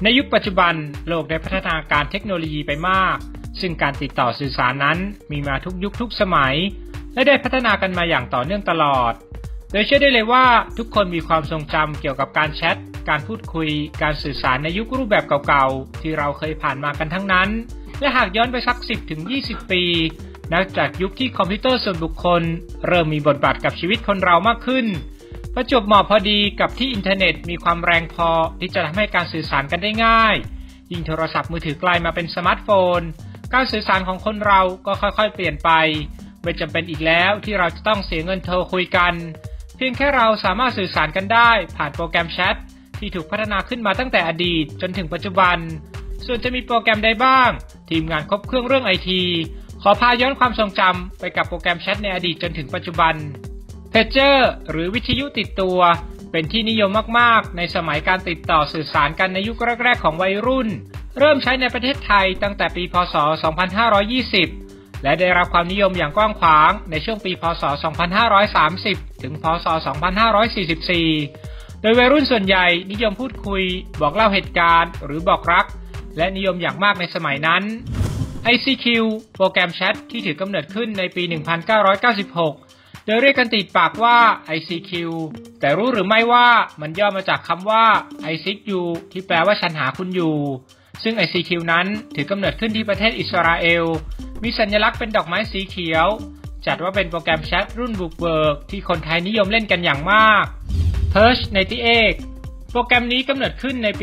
ในยุคปัจจุบันโลกได้พัฒนาการเทคโนโลยีไปมากซึ่งการติดต่อสื่อสารนั้นมีมาทุกยุคทุกสมัยและได้พัฒนากันมาอย่างต่อเนื่องตลอดโดยเชื่อได้เลยว่าทุกคนมีความทรงจำเกี่ยวกับการแชทการพูดคุยการสื่อสารในยุครูปแบบเก่าๆที่เราเคยผ่านมากันทั้งนั้นและหากย้อนไปสัก 10-20 ปีนับจากยุคที่คอมพิวเตอร์ส่วนบุคคลเริ่มมีบทบาทกับชีวิตคนเรามากขึ้นประจวบเหมาะพอดีกับที่อินเทอร์เน็ตมีความแรงพอที่จะทำให้การสื่อสารกันได้ง่ายยิ่งโทรศัพท์มือถือกลายมาเป็นสมาร์ทโฟนการสื่อสารของคนเราก็ค่อยๆเปลี่ยนไปไม่จำเป็นอีกแล้วที่เราจะต้องเสียเงินโทรคุยกันเพียงแค่เราสามารถสื่อสารกันได้ผ่านโปรแกรมแชทที่ถูกพัฒนาขึ้นมาตั้งแต่อดีตจนถึงปัจจุบันส่วนจะมีโปรแกรมใดบ้างทีมงานครบเครื่องเรื่องไอทีขอพาย้อนความทรงจำไปกับโปรแกรมแชทในอดีตจนถึงปัจจุบันเพจเจอร์หรือวิทยุติดตัวเป็นที่นิยมมากๆในสมัยการติดต่อสื่อสารกันในยุคแรกๆของวัยรุ่นเริ่มใช้ในประเทศไทยตั้งแต่ปีพ.ศ. 2520และได้รับความนิยมอย่างกว้างขวางในช่วงปีพ.ศ. 2530ถึงพ.ศ. 2544โดยวัยรุ่นส่วนใหญ่นิยมพูดคุยบอกเล่าเหตุการณ์หรือบอกรักและนิยมอย่างมากในสมัยนั้น ICQ โปรแกรมแชทที่ถือกำเนิดขึ้นในปี 1996 โดยเรียกกันติดปากว่า ICQ แต่รู้หรือไม่ว่ามันย่อมาจากคำว่า I seek you ที่แปลว่าฉันหาคุณอยู่ซึ่ง ICQ นั้นถือกำเนิดขึ้นที่ประเทศอิสราเอลมีสัญลักษณ์เป็นดอกไม้สีเขียวจัดว่าเป็นโปรแกรมแชทรุ่นบุกเบิกที่คนไทยนิยมเล่นกันอย่างมาก Perch98 โปรแกรมนี้กำเนิดขึ้นในปี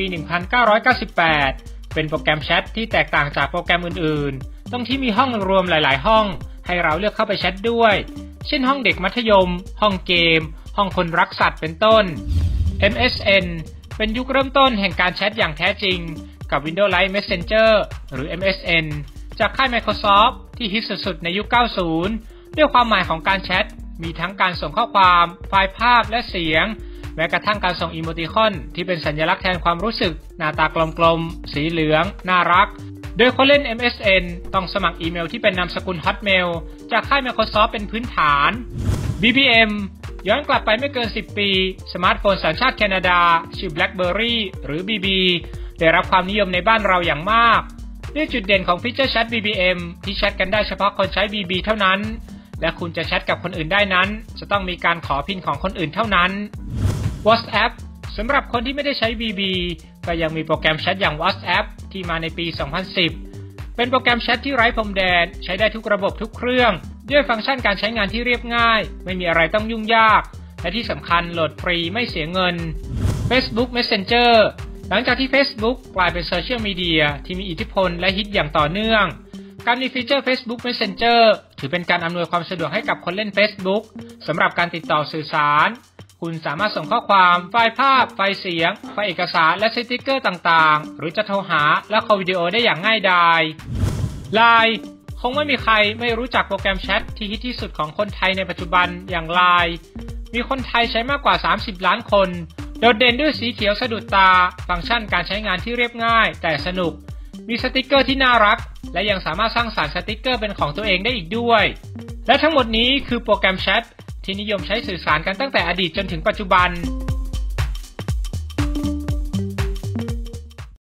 1998 เป็นโปรแกรมแชทที่แตกต่างจากโปรแกรมอื่นๆตรงที่มีห้องรวมหลายๆห้องให้เราเลือกเข้าไปแชทด้วยเช่นห้องเด็กมัธยมห้องเกมห้องคนรักสัตว์เป็นต้น MSN เป็นยุคเริ่มต้นแห่งการแชทอย่างแท้จริงกับ Windows Live Messenger หรือ MSN จากค่าย Microsoft ที่ฮิตสุดๆในยุค 90 ด้วยความหมายของการแชทมีทั้งการส่งข้อความไฟล์ภาพและเสียงแม้กระทั่งการส่งอีโมติคอนที่เป็นสัญลักษณ์แทนความรู้สึกหน้าตากลมๆสีเหลืองน่ารักโดยคนเล่น MSN ต้องสมัครอีเมลที่เป็นนามสกุล Hotmail จากค่าย Microsoft เป็นพื้นฐาน BBM ย้อนกลับไปไม่เกิน 10 ปีสมาร์ทโฟนสัญชาติแคนาดาชื่อ BlackBerry หรือ BB ได้รับความนิยมในบ้านเราอย่างมากด้วยจุดเด่นของฟีเจอร์แชท BBM ที่แชทกันได้เฉพาะคนใช้ BB เท่านั้นและคุณจะแชทกับคนอื่นได้นั้นจะต้องมีการขอพินของคนอื่นเท่านั้น WhatsApp สำหรับคนที่ไม่ได้ใช้ BB ก็ยังมีโปรแกรมแชทอย่าง WhatsApp ที่มาในปี 2010 เป็นโปรแกรมแชทที่ไร้พรมแดนใช้ได้ทุกระบบทุกเครื่องด้วยฟังก์ชันการใช้งานที่เรียบง่ายไม่มีอะไรต้องยุ่งยากและที่สำคัญโหลดฟรีไม่เสียเงิน Facebook Messenger หลังจากที่ Facebook กลายเป็นโซเชียลมีเดียที่มีอิทธิพลและฮิตอย่างต่อเนื่องการมีฟีเจอร์ Facebook Messenger ถือเป็นการอำนวยความสะดวกให้กับคนเล่น Facebook สำหรับการติดต่อสื่อสารคุณสามารถส่งข้อความไฟล์ภาพไฟล์เสียงไฟล์เอกสารและสติกเกอร์ต่างๆหรือจะโทรหาและคอลวิดีโอได้อย่างง่ายดาย LINE คงไม่มีใครไม่รู้จักโปรแกรมแชทที่ฮิตที่สุดของคนไทยในปัจจุบันอย่าง LINE มีคนไทยใช้มากกว่า30ล้านคนโดดเด่นด้วยสีเขียวสะดุดตาฟังก์ชันการใช้งานที่เรียบง่ายแต่สนุกมีสติกเกอร์ที่น่ารักและยังสามารถสร้างสรรค์สติกเกอร์เป็นของตัวเองได้อีกด้วยและทั้งหมดนี้คือโปรแกรมแชทที่นิยมใช้สื่อสารกันตั้งแต่อดีตจนถึงปัจจุบัน